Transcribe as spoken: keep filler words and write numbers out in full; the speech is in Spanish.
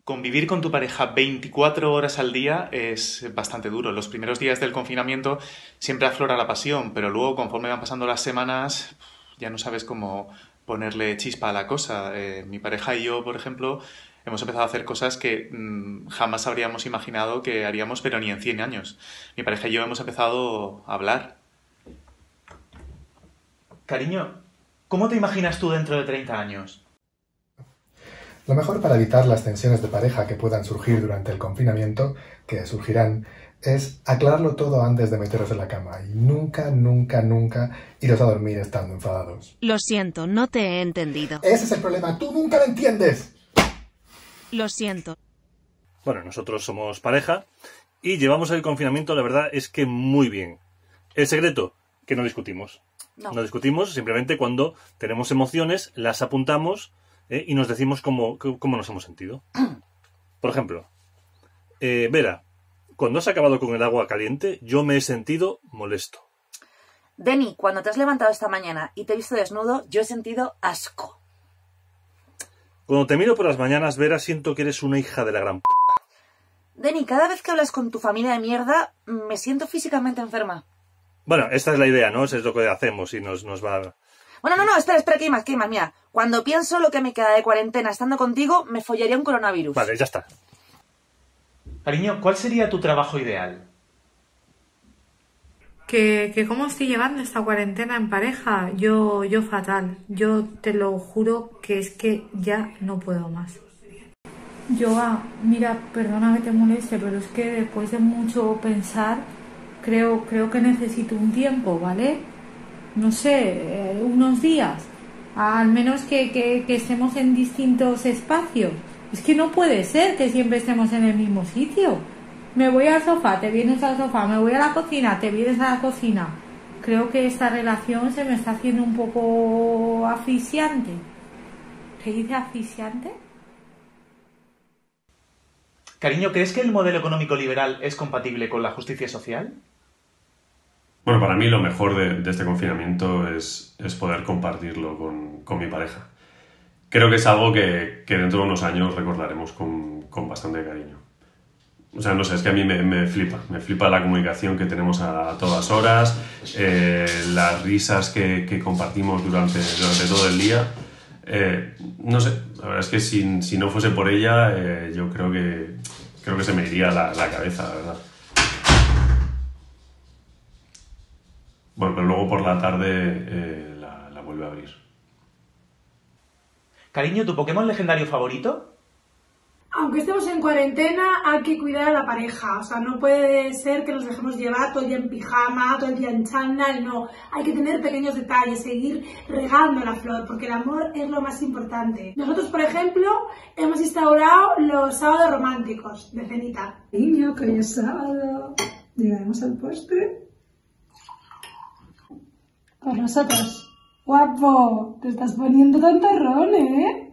Convivir con tu pareja veinticuatro horas al día es bastante duro. Los primeros días del confinamiento siempre aflora la pasión, pero luego, conforme van pasando las semanas, ya no sabes cómo ponerle chispa a la cosa. Eh, mi pareja y yo, por ejemplo, hemos empezado a hacer cosas que mmm, jamás habríamos imaginado que haríamos, pero ni en cien años. Mi pareja y yo hemos empezado a hablar. Cariño, ¿cómo te imaginas tú dentro de treinta años? Lo mejor para evitar las tensiones de pareja que puedan surgir durante el confinamiento, que surgirán, es aclararlo todo antes de meteros en la cama y nunca, nunca, nunca iros a dormir estando enfadados. Lo siento, no te he entendido. Ese es el problema, tú nunca me entiendes. Lo siento. Bueno, nosotros somos pareja y llevamos el confinamiento, la verdad es que muy bien. El secreto, que no discutimos. No, no discutimos, simplemente cuando tenemos emociones, las apuntamos ¿eh? y nos decimos cómo, cómo nos hemos sentido. Por ejemplo, eh, Vera, cuando has acabado con el agua caliente, yo me he sentido molesto. Denny, cuando te has levantado esta mañana y te he visto desnudo, yo he sentido asco. Cuando te miro por las mañanas, Vera, siento que eres una hija de la gran p***. Denny, cada vez que hablas con tu familia de mierda, me siento físicamente enferma. Bueno, esta es la idea, ¿no? Eso es lo que hacemos y nos, nos va... Bueno, no, no, espera, espera, que hay más, que hay más. Mira, cuando pienso lo que me queda de cuarentena estando contigo, me follaría un coronavirus. Vale, ya está. Cariño, ¿cuál sería tu trabajo ideal? Que, que cómo estoy llevando esta cuarentena en pareja, yo, yo fatal. Yo te lo juro que es que ya no puedo más. Joa, mira, perdona que te moleste, pero es que después de mucho pensar, creo, creo que necesito un tiempo, ¿vale? No sé, eh, unos días. Al menos que, que, que estemos en distintos espacios. Es que no puede ser que siempre estemos en el mismo sitio. Me voy al sofá, te vienes al sofá, me voy a la cocina, te vienes a la cocina. Creo que esta relación se me está haciendo un poco asfixiante. ¿Se dice asfixiante? Cariño, ¿crees que el modelo económico liberal es compatible con la justicia social? Bueno, para mí lo mejor de, de este confinamiento es, es poder compartirlo con, con mi pareja. Creo que es algo que, que dentro de unos años recordaremos con, con bastante cariño. O sea, no sé, es que a mí me, me flipa, me flipa la comunicación que tenemos a, a todas horas, eh, las risas que, que compartimos durante, durante todo el día. Eh, no sé, la verdad es que si, si no fuese por ella, eh, yo creo que, creo que se me iría la, la cabeza, la verdad. Bueno, pero luego por la tarde eh, la, la vuelve a abrir. Cariño, ¿tu Pokémon legendario favorito? Aunque estemos en cuarentena, hay que cuidar a la pareja. O sea, no puede ser que nos dejemos llevar todo el día en pijama, todo el día en chándal, no. Hay que tener pequeños detalles, seguir regando la flor, porque el amor es lo más importante. Nosotros, por ejemplo, hemos instaurado los sábados románticos de cenita. Niño, que hoy es sábado. Llegaremos al postre. Con nosotros. Guapo, te estás poniendo tan terrón, ¿eh?